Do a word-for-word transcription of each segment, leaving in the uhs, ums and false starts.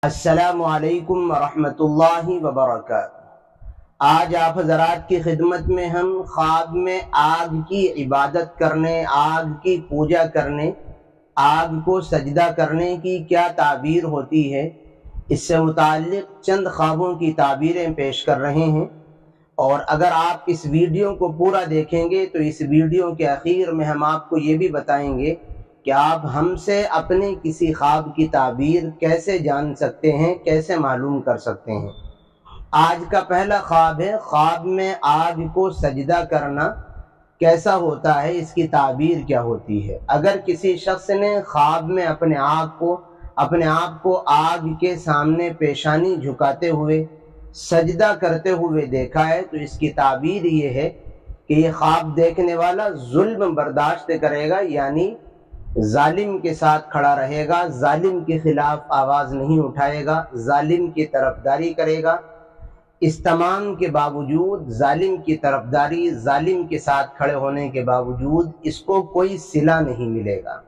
السلام علیکم ورحمۃ اللہ وبرکاتہ۔ آج آپ حضرات کی خدمت میں ہم خواب میں آگ کی عبادت کرنے، آگ کی پوجا کرنے، آگ کو سجدہ کرنے کی کیا تعبیر ہوتی ہے، اس سے متعلق چند خوابوں کی تعبیریں پیش کر رہے ہیں۔ اور اگر آپ اس ویڈیو کو پورا دیکھیں گے تو اس ویڈیو کے آخر میں ہم آپ کو یہ بھی بتائیں گے کہ آپ ہم سے اپنے کسی خواب کی تعبیر کیسے جان سکتے ہیں، کیسے معلوم کر سکتے ہیں۔ آج کا پہلا خواب ہے، خواب میں آگ کو سجدہ کرنا کیسا ہوتا ہے، اس کی تعبیر کیا ہوتی ہے۔ اگر کسی شخص نے خواب میں اپنے آپ کو اپنے آپ کو آگ کے سامنے پیشانی جھکاتے ہوئے سجدہ کرتے ہوئے دیکھا ہے تو اس کی تعبیر یہ ہے کہ یہ خواب دیکھنے والا ظلم برداشت کرے گا، یعنی ظالم کے ساتھ کھڑا رہے گا، ظالم کے خلاف آواز نہیں اٹھائے گا، ظالم کی طرفداری کرے گا۔ اس تمام کے باوجود ظالم کی طرفداری، ظالم کے ساتھ کھڑے ہونے کے باوجود اس کو کوئی صلہ نہیں ملے گا۔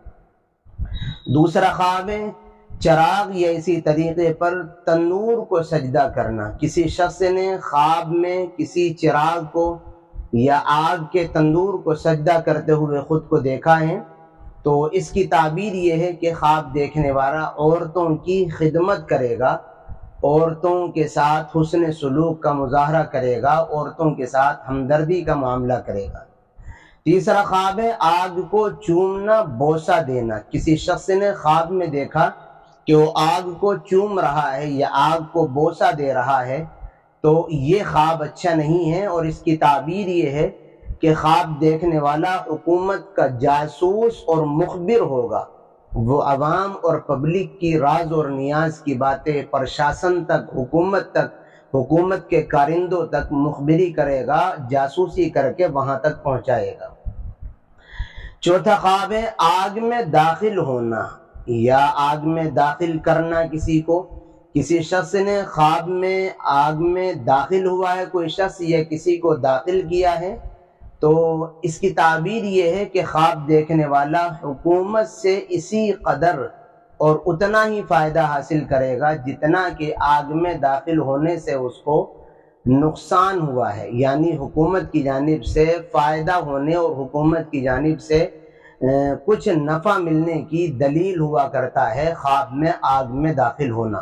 دوسرا خواب ہے چراغ یا اسی طریقے پر تنور کو سجدہ کرنا۔ کسی شخص نے خواب میں کسی چراغ کو یا آگ کے تندور کو سجدہ کرتے ہوئے خود کو دیکھا ہے تو اس کی تعبیر یہ ہے کہ خواب دیکھنے والا عورتوں کی خدمت کرے گا، عورتوں کے ساتھ حسن سلوک کا مظاہرہ کرے گا، عورتوں کے ساتھ ہمدردی کا معاملہ کرے گا۔ تیسرا خواب ہے آگ کو چومنا، بوسہ دینا۔ کسی شخص نے خواب میں دیکھا کہ وہ آگ کو چوم رہا ہے یا آگ کو بوسہ دے رہا ہے تو یہ خواب اچھا نہیں ہے، اور اس کی تعبیر یہ ہے کہ خواب دیکھنے والا حکومت کا جاسوس اور مخبر ہوگا۔ وہ عوام اور پبلک کی راز اور نیاز کی باتیں پرشاسن تک، حکومت تک، حکومت کے کارندوں تک مخبری کرے گا، جاسوسی کر کے وہاں تک پہنچائے گا۔ چوتھا خواب ہے آگ میں داخل ہونا یا آگ میں داخل کرنا کسی کو۔ کسی شخص نے خواب میں آگ میں داخل ہوا ہے، کوئی شخص یا کسی کو داخل کیا ہے تو اس کی تعبیر یہ ہے کہ خواب دیکھنے والا حکومت سے اسی قدر اور اتنا ہی فائدہ حاصل کرے گا جتنا کہ آگ میں داخل ہونے سے اس کو نقصان ہوا ہے، یعنی حکومت کی جانب سے فائدہ ہونے اور حکومت کی جانب سے کچھ نفع ملنے کی دلیل ہوا کرتا ہے خواب میں آگ میں داخل ہونا۔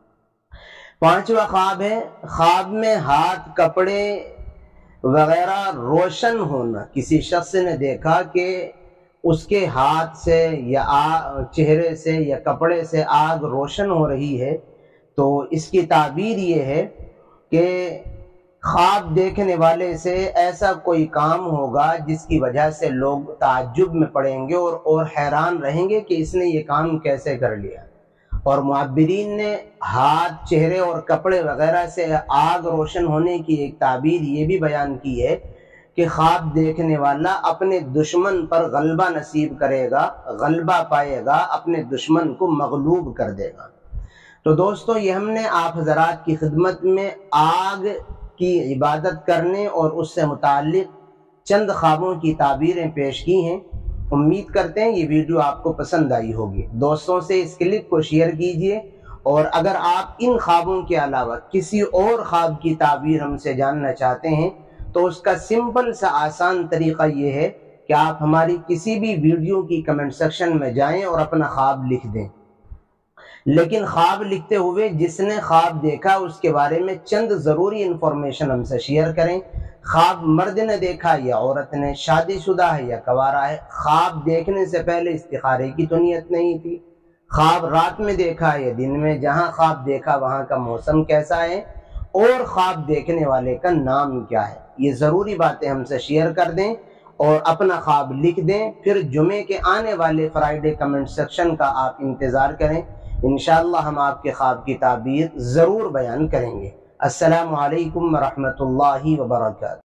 پانچواں خواب ہے خواب میں ہاتھ، کپڑے وغیرہ روشن ہونا۔ کسی شخص نے دیکھا کہ اس کے ہاتھ سے یا چہرے سے یا کپڑے سے آگ روشن ہو رہی ہے تو اس کی تعبیر یہ ہے کہ خواب دیکھنے والے سے ایسا کوئی کام ہوگا جس کی وجہ سے لوگ تعجب میں پڑیں گے اور اور حیران رہیں گے کہ اس نے یہ کام کیسے کر لیا۔ اور معبرین نے ہاتھ، چہرے اور کپڑے وغیرہ سے آگ روشن ہونے کی ایک تعبیر یہ بھی بیان کی ہے کہ خواب دیکھنے والا اپنے دشمن پر غلبہ نصیب کرے گا، غلبہ پائے گا، اپنے دشمن کو مغلوب کر دے گا۔ تو دوستو یہ ہم نے آپ حضرات کی خدمت میں آگ کی عبادت کرنے اور اس سے متعلق چند خوابوں کی تعبیریں پیش کی ہیں۔ امید کرتے ہیں یہ ویڈیو آپ کو پسند آئی ہوگی۔ دوستوں سے اس کلپ کو شیئر کیجئے، اور اگر آپ ان خوابوں کے علاوہ کسی اور خواب کی تعبیر ہم سے جاننا چاہتے ہیں تو اس کا سمپل سا آسان طریقہ یہ ہے کہ آپ ہماری کسی بھی ویڈیو کی کمنٹ سیکشن میں جائیں اور اپنا خواب لکھ دیں، لیکن خواب لکھتے ہوئے جس نے خواب دیکھا اس کے بارے میں چند ضروری انفارمیشن ہم سے شیئر کریں۔ خواب مرد نے دیکھا یا عورت نے، شادی شدہ ہے یا کنوارا ہے، خواب دیکھنے سے پہلے استخارے کی تو نیت نہیں تھی، خواب رات میں دیکھا یا دن میں، جہاں خواب دیکھا وہاں کا موسم کیسا ہے، اور خواب دیکھنے والے کا نام کیا ہے۔ یہ ضروری باتیں ہم سے شیئر کر دیں اور اپنا خواب لکھ دیں، پھر جمعے کے آنے والے فرائیڈے کمنٹ سیکشن کا آپ انتظار کریں۔ انشاءاللہ ہم آپ کے خواب کی تعبیر ضرور بیان کریں گے۔ السلام علیکم ورحمۃ اللہ وبرکاتہ۔